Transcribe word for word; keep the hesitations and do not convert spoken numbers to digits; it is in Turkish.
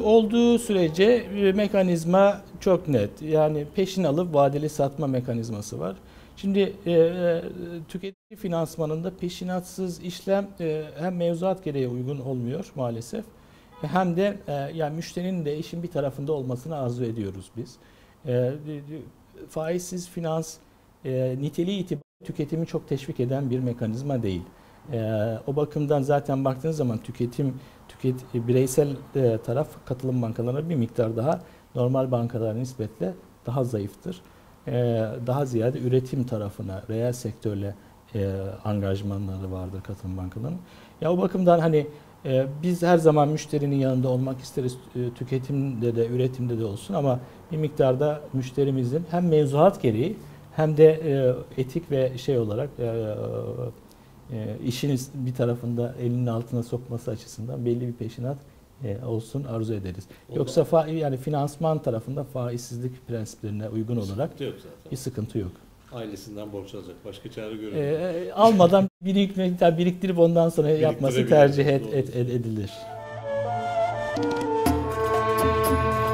olduğu sürece e, mekanizma çok net. Yani peşin alıp vadeli satma mekanizması var. Şimdi e, e, tüketici finansmanında peşinatsız işlem e, hem mevzuat gereği uygun olmuyor maalesef. Hem de e, yani müşterinin de işin bir tarafında olmasını arzu ediyoruz biz. E, faizsiz finans e, niteliği itibariyle tüketimi çok teşvik eden bir mekanizma değil. E, o bakımdan zaten baktığınız zaman tüketim tüket bireysel e, taraf katılım bankalarına bir miktar daha normal bankalara nispetle daha zayıftır. E, daha ziyade üretim tarafına, reel sektörle e, angajmanları vardır katılım bankalarının. Ya o bakımdan hani e, biz her zaman müşterinin yanında olmak isteriz. E, tüketimde de, üretimde de olsun ama bir miktarda müşterimizin hem mevzuat gereği hem de e, etik ve şey olarak e, e, işin bir tarafında elinin altına sokması açısından belli bir peşinat e, olsun arzu ederiz. O Yoksa fa, yani finansman tarafında faizsizlik prensiplerine uygun olarak sıkıntı yok zaten. bir sıkıntı yok. Ailesinden borç alacak. Başka çare görüyor. E, almadan birik, biriktirip ondan sonra yapması tercih et, et, edilir.